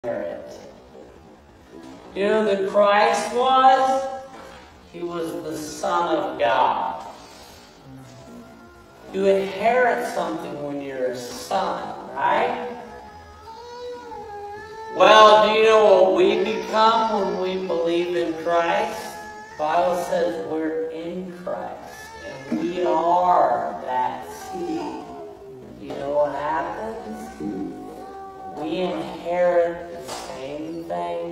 inherit. You know who the Christ was? He was the Son of God. You inherit something when you're a son, right? Well, do you know what we become when we believe in Christ? The Bible says we're in Christ, and we are that seed. You know what happens? We inherit the same thing